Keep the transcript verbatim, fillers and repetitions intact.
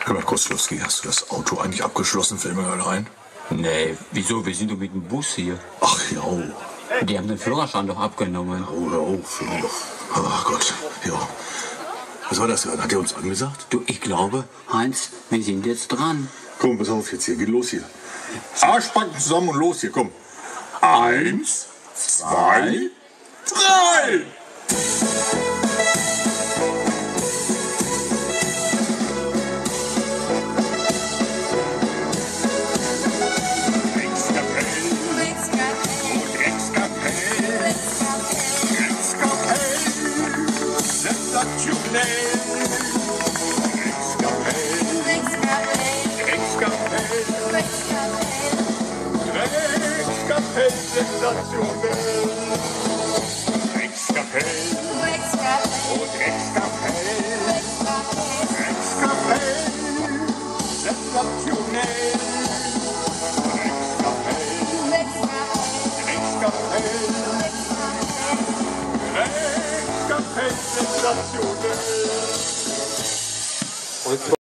Hör mal, Koslowski, hast du das Auto eigentlich abgeschlossen, Filmhörlein? Nee, wieso? Wir sind doch mit dem Bus hier. Ach ja. Die haben den Führerschein doch abgenommen. Oh, hör auf. Ach Gott, ja. Was war das denn? Hat er uns angesagt? Du, ich glaube, Heinz, wir sind jetzt dran. Komm, pass auf jetzt hier, geht los hier. Arschbacken zusammen und los hier, komm. Eins, zwei, drei! Sensationell.